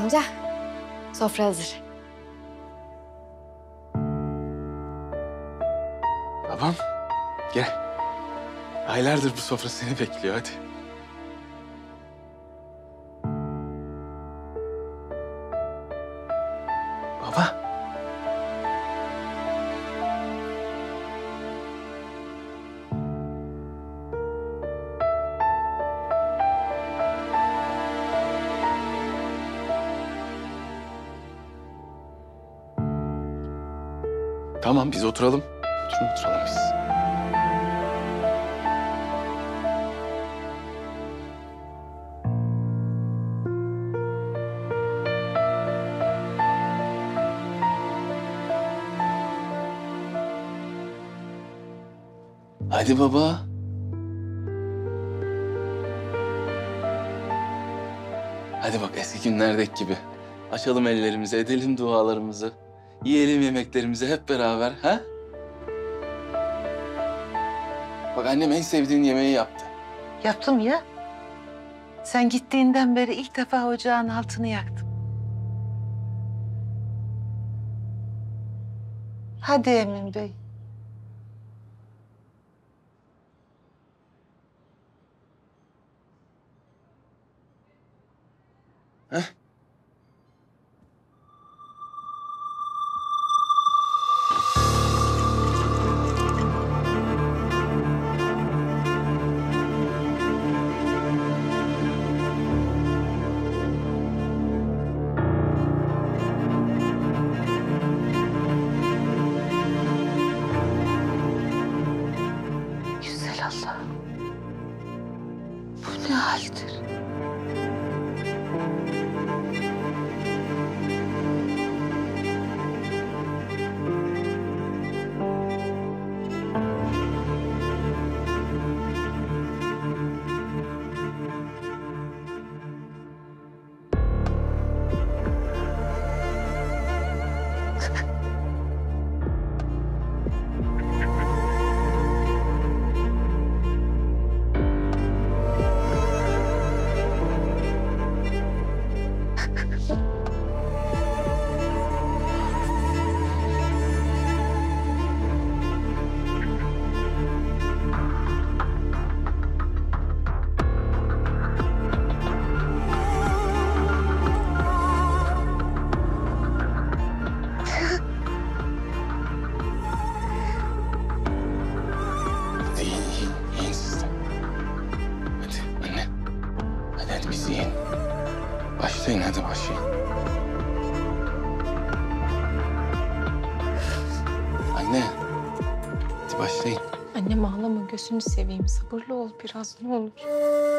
amca. Sofra hazır. Babam, gel. Aylardır bu sofra seni bekliyor, hadi. Baba. Tamam, biz oturalım. Oturalım biz. Hadi baba. Hadi bak eski günlerdeki gibi. Açalım ellerimizi, edelim dualarımızı. Yiyelim yemeklerimizi hep beraber, ha? Bak annem en sevdiğin yemeği yaptı. Yaptım ya. Sen gittiğinden beri ilk defa ocağın altını yaktım. Hadi Emin Bey. Heh. Güzel Allah. Bu ne haldir? Yiyin siz de. Hadi anne. Hadi biz yiyin. Başlayın, hadi başlayın. Anne. Hadi başlayın. Annem ağlama, gözünü seveyim. Sabırlı ol biraz, ne olur.